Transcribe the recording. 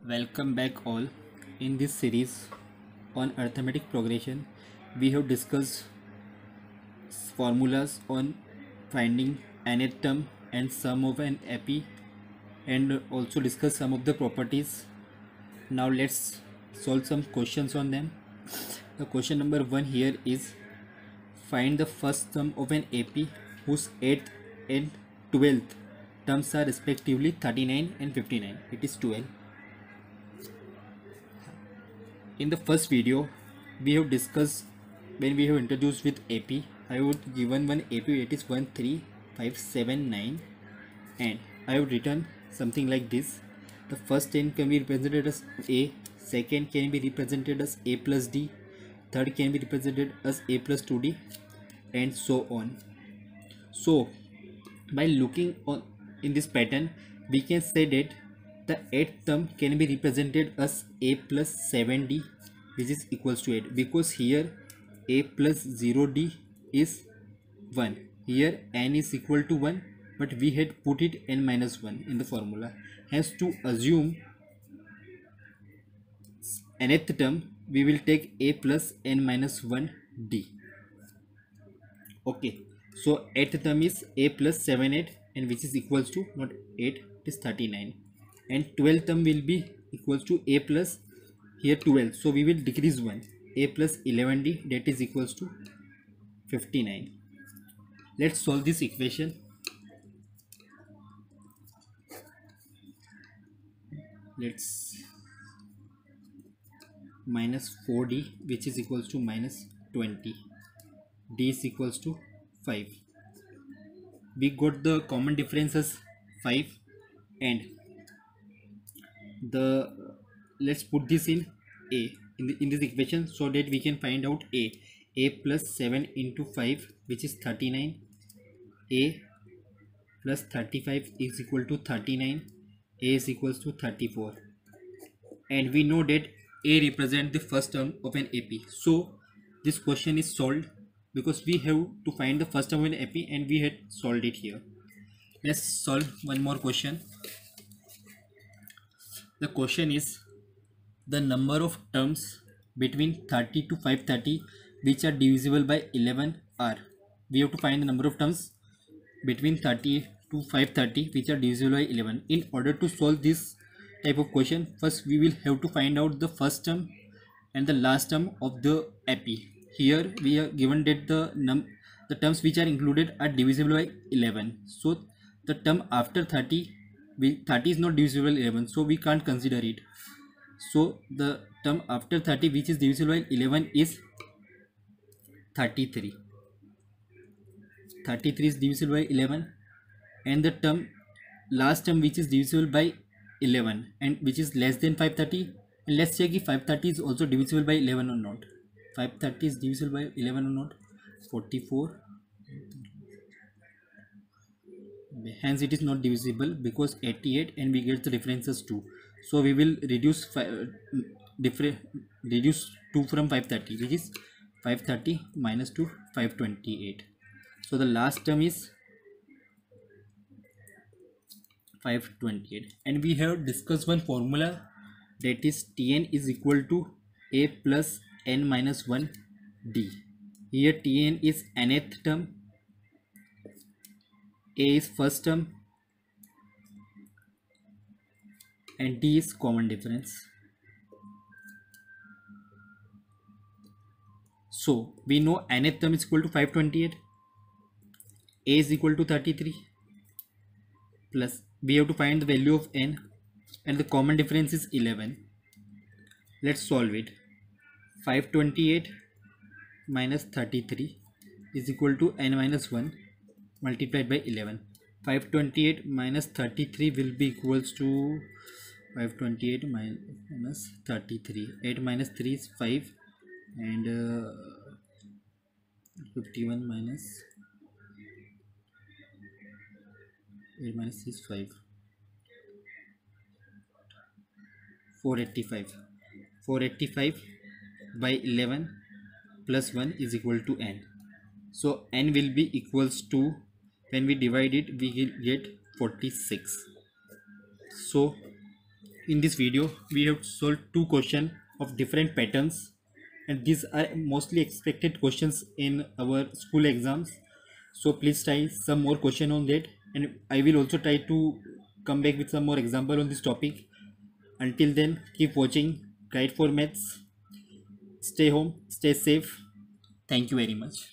Welcome back all. In this series on arithmetic progression, we have discussed formulas on finding nth term and sum of an AP and also discuss some of the properties. Now let's solve some questions on them. The question number 1 here is find the first term of an AP whose 8th and 12th terms are respectively 39 and 59. It is 12. In the first video we have discussed when we have introduced with AP. I would given one AP, it is 1 3 5 7 9, and I have written something like this. The first 10 can be represented as A, second can be represented as A plus D, third can be represented as A plus 2D, and so on. So by looking on in this pattern, we can say that the 8th term can be represented as A plus 7D, which is equals to 8, because here A plus 0D is 1. Here n is equal to 1, but we had put it n minus 1 in the formula. Hence, to assume nth term, we will take A plus n minus 1D. Okay, so 8th term is A plus 7 8, and which is equals to not 8, it is 39, and 12th term will be equals to A plus here 12, so we will decrease 1, A plus 11D, that is equals to 59. Let's solve this equation. Let's minus 4D, which is equals to minus 20, D is equals to 5. We got the common difference as 5, and the let's put this in A in this equation so that we can find out A plus 7 into 5, which is 39, A plus 35 is equal to 39, A is equals to 34, and we know that A represents the first term of an AP. So this question is solved because we have to find the first term of an AP and we had solved it here. Let's solve one more question. The question is the number of terms between 30 to 530 which are divisible by 11 are. We have to find the number of terms between 30 to 530 which are divisible by 11. In order to solve this type of question, first we will have to find out the first term and the last term of the AP. Here we are given that the terms which are included are divisible by 11. So the term after 30, 30 is not divisible by 11, so we can't consider it. So the term after 30 which is divisible by 11 is 33. 33 is divisible by 11, and the term last term which is divisible by 11 and which is less than 530, and let's check if 530 is also divisible by 11 or not. 530 is divisible by 11 or not. 44, hence it is not divisible because 88, and we get the differences 2, so we will reduce reduce 2 from 530, which is 530 minus 2, 528. So the last term is 528, and we have discussed one formula, that is Tn is equal to A plus n minus 1 D. Here Tn is nth term, A is first term, and D is common difference. So we know nth term is equal to 528, A is equal to 33, plus we have to find the value of n, and the common difference is 11. Let's solve it. 528 minus 33 is equal to n minus 1 multiplied by 11. 528 minus 33 will be equals to 528 minus 33. 8 minus 3 is 5, and 51 minus 8 minus 3 is 5. 485. 485 by 11 plus 1 is equal to n. So n will be equals to, when we divide it we will get 46. So In this video, we have solved two questions of different patterns, and these are mostly expected questions in our school exams. So please try some more question on that, and I will also try to come back with some more example on this topic. Until then, keep watching Guide for Maths. Stay home, stay safe. Thank you very much.